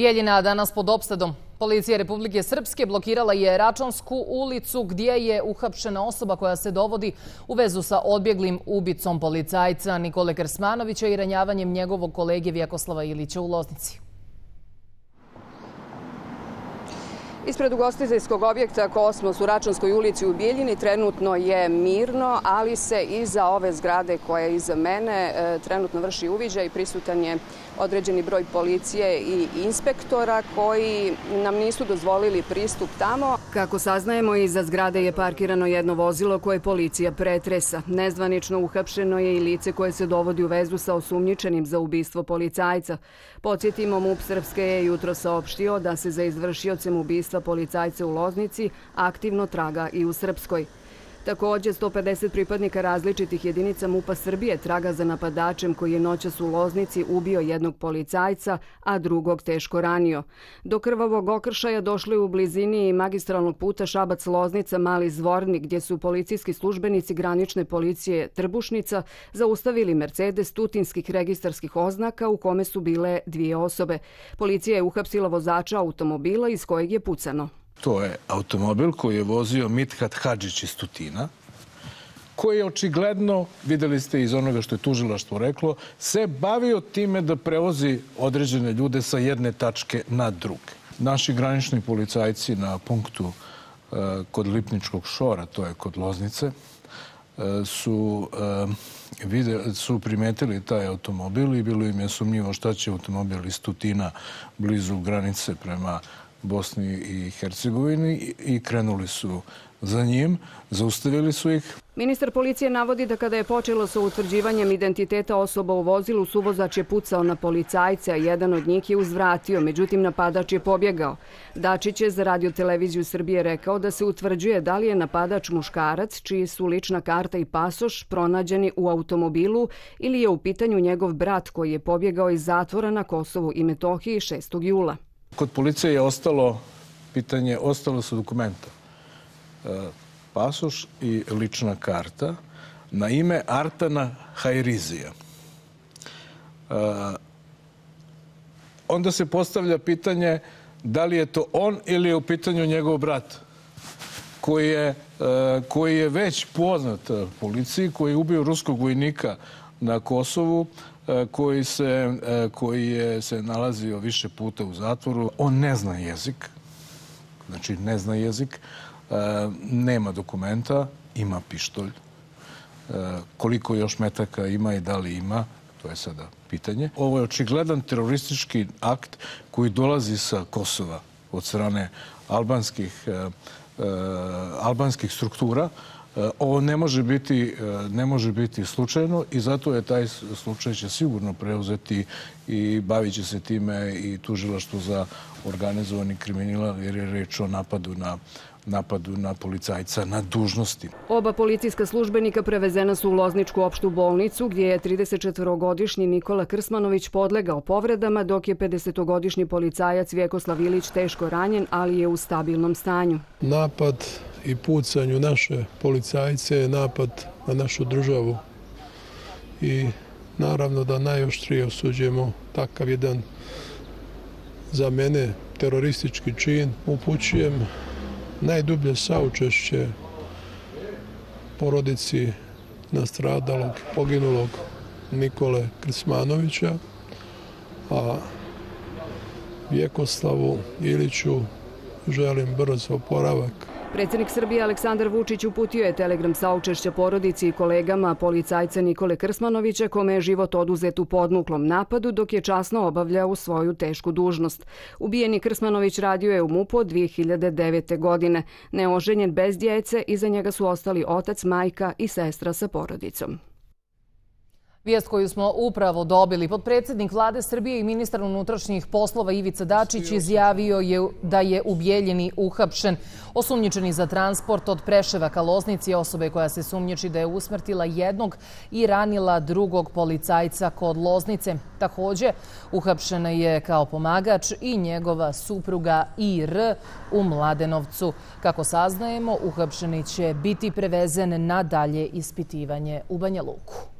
Bijeljina danas pod opsadom. Policija Republike Srpske blokirala je Račansku ulicu gdje je uhapšena osoba koja se dovodi u vezu sa odbjeglim ubicom policajca Nikole Krsmanovića i ranjavanjem njegovog kolege Vjekoslava Ilića u Loznici. Ispred ugostiteljskog objekta Kosmos u Račanskoj ulici u Bijeljini trenutno je mirno, ali se iza ove zgrade koja je iza mene trenutno vrši uviđaj. Prisutan je određeni broj policije i inspektora koji nam nisu dozvolili pristup tamo. Kako saznajemo, iza zgrade je parkirano jedno vozilo koje policija pretresa. Nezvanično uhapšeno je i lice koje se dovodi u vezu sa osumnjičenim za ubistvo policajca. Podsjetimo, MUP Srpske je jutro saopštio da se za izvršiocem ubistva policajca u Loznici aktivno traga i u Srpskoj. Također, 150 pripadnika različitih jedinica MUP-a Srbije traga za napadačem koji je noćas u Loznici ubio jednog policajca, a drugog teško ranio. Do krvavog okršaja došlo je u blizini magistralnog puta Šabac-Loznica Mali Zvornik, gdje su policijski službenici granične policije Trbušnica zaustavili Mercedes tutinskih registarskih oznaka u kome su bile dvije osobe. Policija je uhapsila vozača automobila iz kojeg je pucano. To je automobil koji je vozio Mithat Hadžić iz Tutina, koji je očigledno, vidjeli ste iz onoga što je tužilaštvo reklo, se bavio time da prevozi određene ljude sa jedne tačke na druge. Naši granični policajci na punktu kod Lipničkog šora, to je kod Loznice, su primetili taj automobil i bilo im je sumnjivo šta će automobil iz Tutina blizu granice prema Bosni i Hercegovini i krenuli su za njim, zaustavili su ih. Ministar policije navodi da kada je počelo sa utvrđivanjem identiteta osoba u vozilu, suvozač je pucao na policajce, a jedan od njih je uzvratio, međutim napadač je pobjegao. Dačić je za Radio-televiziju Srbije rekao da se utvrđuje da li je napadač muškarac, čiji su lična karta i pasoš pronađeni u automobilu, ili je u pitanju njegov brat koji je pobjegao iz zatvora na Kosovu i Metohiji 6. jula. Kod policije je ostalo pitanje, ostalo su dokumenta. Pasoš i lična karta na ime Artana Hajrizija. Onda se postavlja da li je to on ili je u pitanju njegov brat koji je već poznat policiji, koji je ubio ruskog vojnika na Kosovu, koji je se nalazio više puta u zatvoru. On ne zna jezik, znači ne zna jezik, nema dokumenta, ima pištolj. Koliko još metaka ima i da li ima, to je sada pitanje. Ovo je očigledan teroristički akt koji dolazi sa Kosova od strane albanskih struktura. Ovo ne može biti slučajno i zato je taj slučaj će sigurno preuzeti i bavit će se time i tužilaštvo za organizovani kriminal jer je reč o napadu na policajca na dužnosti. Oba policijska službenika prevezena su u Lozničku opštu bolnicu gdje je 34-godišnji Nikola Krsmanović podlegao povredama, dok je 50-godišnji policajac Vjekoslav Ilić teško ranjen, ali je u stabilnom stanju. Napad i pucanju naše policajce je napad na našu državu i naravno da najoštrije osuđujemo takav jedan, za mene, teroristički čin. Upućujem najdublje saučešće porodici nastradalog, poginulog Nikole Krsmanovića, a Vjekoslavu Iliću želim brz oporavak. Predsjednik Srbije Aleksandar Vučić uputio je telegram saučešća porodici i kolegama policajca Nikole Krsmanovića, kome je život oduzet u podmuklom napadu dok je časno obavljao svoju tešku dužnost. Ubijeni Krsmanović radio je u MUP-u od 2009. godine. Neoženjen, bez djece, iza njega su ostali otac, majka i sestra sa porodicom. Vijest koju smo upravo dobili. Potpredsjednik Vlade Srbije i ministar unutrašnjih poslova Ivica Dačić izjavio je da je u Bijeljini uhapšen osumnjičeni za transport od Preševa ka Loznici osobe koja se sumnjiči da je usmrtila jednog i ranila drugog policajca kod Loznice. Također, uhapšena je kao pomagač i njegova supruga Ir u Mladenovcu. Kako saznajemo, uhapšeni će biti prevezen na dalje ispitivanje u Banja Luku.